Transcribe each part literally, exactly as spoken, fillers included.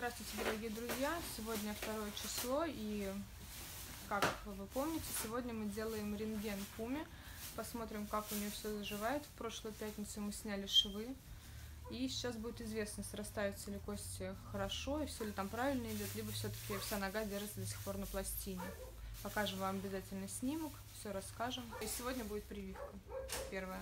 Здравствуйте, дорогие друзья! Сегодня второе число, и, как вы помните, сегодня мы делаем рентген Пуме. Посмотрим, как у нее все заживает. В прошлую пятницу мы сняли швы, и сейчас будет известно, срастаются ли кости хорошо, и все ли там правильно идет, либо все-таки вся нога держится до сих пор на пластине. Покажем вам обязательно снимок, все расскажем. И сегодня будет прививка первая.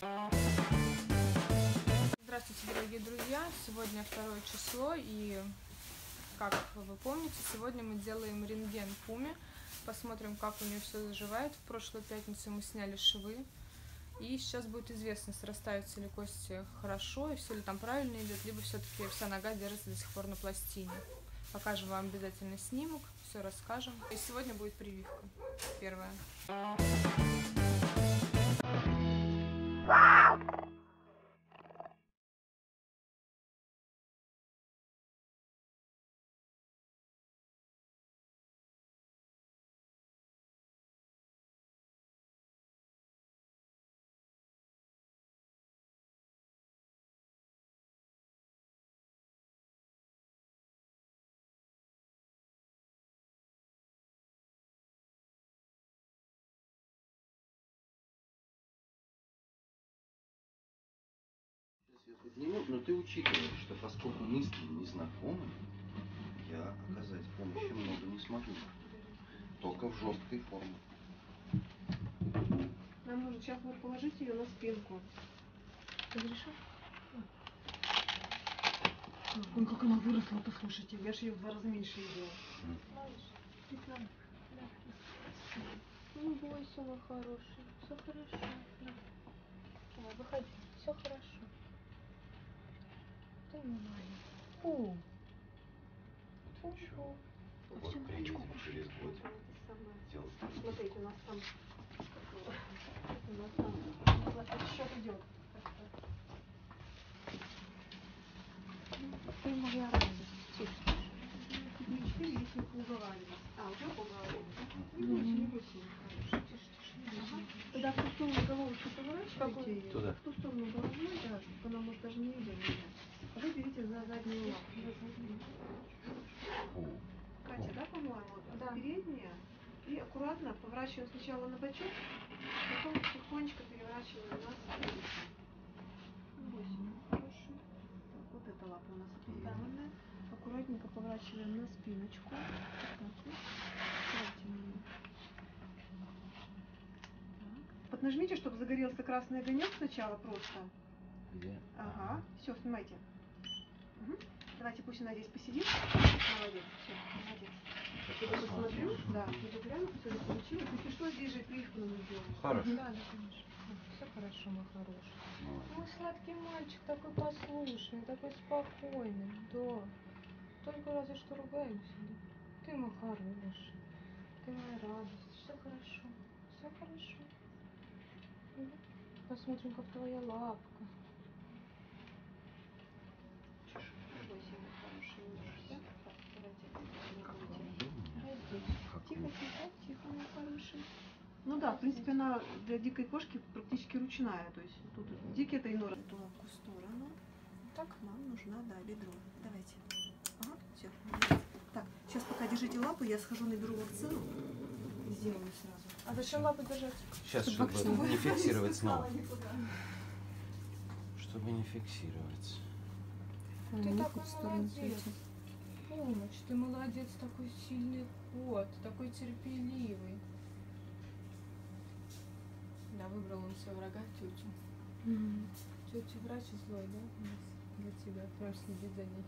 Здравствуйте, дорогие друзья! Сегодня второе число, и, как вы помните, сегодня мы делаем рентген Пуме. Посмотрим, как у нее все заживает. В прошлую пятницу мы сняли швы, и сейчас будет известно, срастаются ли кости хорошо, и все ли там правильно идет, либо все-таки вся нога держится до сих пор на пластине. Покажем вам обязательно снимок, все расскажем. И сегодня будет прививка первая. Я подниму, но ты учитываешь, что поскольку мы с ним не знакомы, я оказать помощи много не смогу. Только в жесткой форме. Нам нужно сейчас вот положить ее на спинку. Разрешил? Ой, как она выросла, послушайте. Я же ее в два раза меньше видела. Не бойся, мой хороший. Все хорошо. Да. Давай, выходи. Все хорошо. Ты мой маленький. Фу. Фу. Фу. Вот приедем через год. Смотрите, у нас там... У нас там... Отсчет идет. Ты моя радость. Тише. Не четыре, если поуговаривать. А, уже поуговаривать, да? Не бойся, не бойся. Тише, тише. Ага. Тогда в ту сторону головочку поворачивайте ее. Туда. В ту сторону головой, да, чтобы она, может, даже не видела меня. А вы берите за заднюю лапу. Катя, да, по-моему? Да. Передняя. И аккуратно поворачиваем сначала на бочок, потом тихонечко переворачиваем на спинку. Не бойся, хороший. Так, вот эта лапа у нас оперированная. Аккуратненько поворачиваем на спиночку. Так, аккуратнее. Поднажмите, чтобы загорелся красный огонек сначала просто. Где? Ага, все, снимайте. Угу. Давайте, пусть она здесь посидит. Молодец, все, молодец. Я посмотрю, да, буду гляну, все ли получилось. Если что, здесь же прививку нам сделаем. Хорошо. Да, да, конечно. Все хорошо, мой хороший. Мой сладкий мальчик, такой послушный, такой спокойный. Да. Только разве что ругаемся, да? Ты мой хороший. Ты моя радость. Все хорошо. Все хорошо. Угу. Посмотрим, как твоя лапка. Тихо, тихо, тихо, мой хороший. Ну да, в принципе, она для дикой кошки практически ручная. То есть тут дикий это инора. Эту лапку в сторону. Так, нам нужна, да, бедро. Давайте. Ага, все. Так, сейчас пока держите лапу, я схожу, наберу вакцину. Сделаю сразу. А зачем лапы держать? Сейчас, чтобы не фиксировать снова. Чтобы не фиксировать. Ты такой молодец. Помощь, ты молодец, такой сильный кот, такой терпеливый. Да, выбрал он себе врага, тетю. Mm-hmm. Тетя врач злой, да, у нас для тебя, прям следит за ней.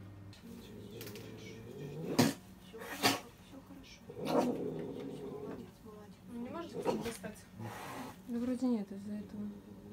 Все хорошо, все хорошо. Молодец, молодец. Не можете кто-то достать? Да вроде нет из-за этого.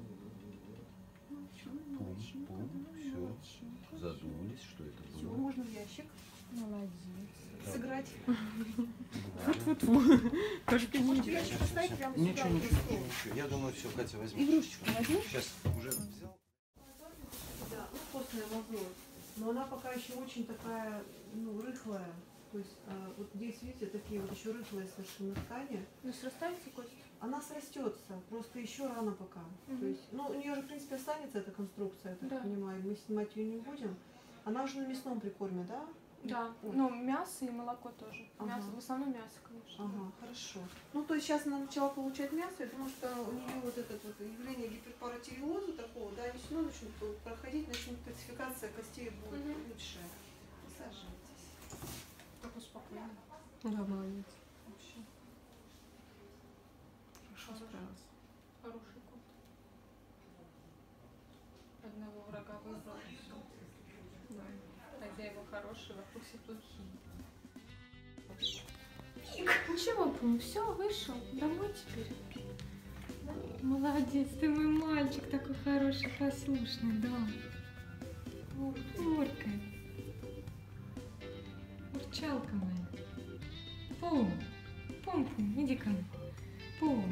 Пум, пум, все. Задумались, что это было. Все, можно в ящик. Молодец. Сыграть. Фу-фу-фу. Только не Можете ящик поставить прямо сюда. Ничего, ничего, ничего. Я думаю, все, Катя возьми. Игрушечку возьми. Сейчас уже взял. Да, ну постная мозоль. Но она пока еще очень такая, ну, рыхлая. То есть а, вот здесь, видите, такие вот еще рыхлые совершенно ткани. Ну, срастается кость? Она срастется, просто еще рано пока. Угу. То есть, ну, у нее же, в принципе, останется эта конструкция, я так да. понимаю. Мы снимать ее не будем. Она уже на мясном прикорме, да? Да, О. ну мясо и молоко тоже. Ага. Мясо, в основном мясо, конечно. Ага, хорошо. Ну, то есть сейчас она начала получать мясо, я думаю, что у нее вот это вот явление гиперпаратиреоза такого, да, они все равно начнут проходить, начнет кальцификация костей будет Мгм. лучше. Сажайтесь. Так успокойно. Да, молодец. Вообще. Хорошо справилась. Хороший кот. Одного врага выбрал. Да. Хозяева хорошие, вокруг все плохие. Ничего, Пум, все, вышел. Домой теперь. Молодец, ты мой мальчик такой хороший, послушный, да. Урка. Урчалка моя. Пум. Пум, Пум, иди ко мне. Пум.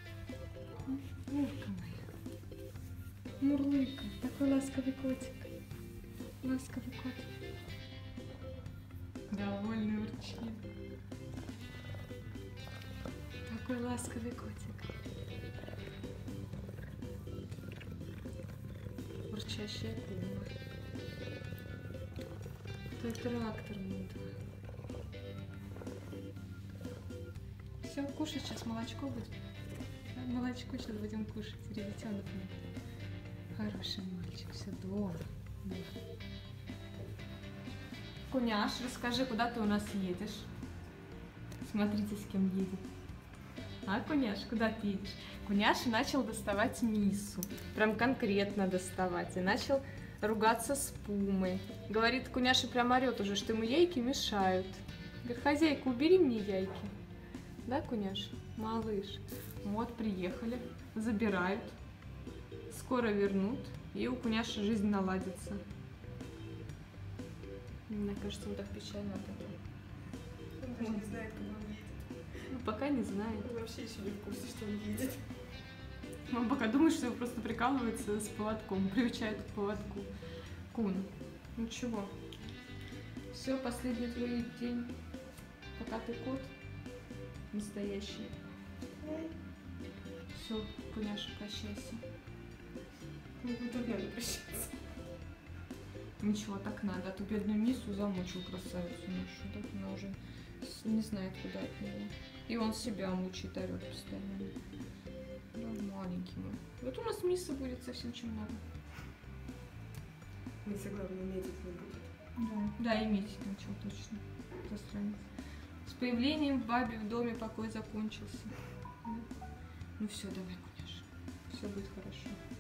Урка моя. Мурлыка. Такой ласковый котик. Ласковый котик. Довольный урчит. Такой ласковый котик. Урчащая пума. Твой трактор мой. Все, кушать сейчас молочко будет. Молочко сейчас будем кушать. Ребятенок мой. Хороший мальчик, все дома. Да. Куняш, расскажи, куда ты у нас едешь? Смотрите, с кем едет. А, Куняш, куда ты едешь? Куняша начал доставать Миссу. Прям конкретно доставать. И начал ругаться с Пумой. Говорит, Куняша прям орет уже, что ему яйки мешают. Говорит, хозяйка, убери мне яйки. Да, Куняш? Малыш. Вот, приехали, забирают. Скоро вернут. И у Куняши жизнь наладится. Мне кажется, он так печально от этого. Он даже не знает, куда он едет. Ну, пока не знает. Он вообще еще не в курсе, что он едет. Он пока думает, что его просто прикалывается с поводком, приучает к поводку. Кун. Ничего. Все, последний твой день, пока ты кот настоящий. Все, Куняша, прощайся. Ну, тут надо прощаться. Ничего, так надо. А то бедную Миссу замучил красавицу нашу. Так она уже с- не знает, куда от него. И он себя мучает, орет постоянно. Да, маленький мой. Вот у нас Мисса будет совсем чем надо. Миссия, главное, медик не будет. Да, да, и Митя начал точно. Засранец. С появлением Баби в доме покой закончился. Да. Ну все, давай, Куняша. Все будет хорошо.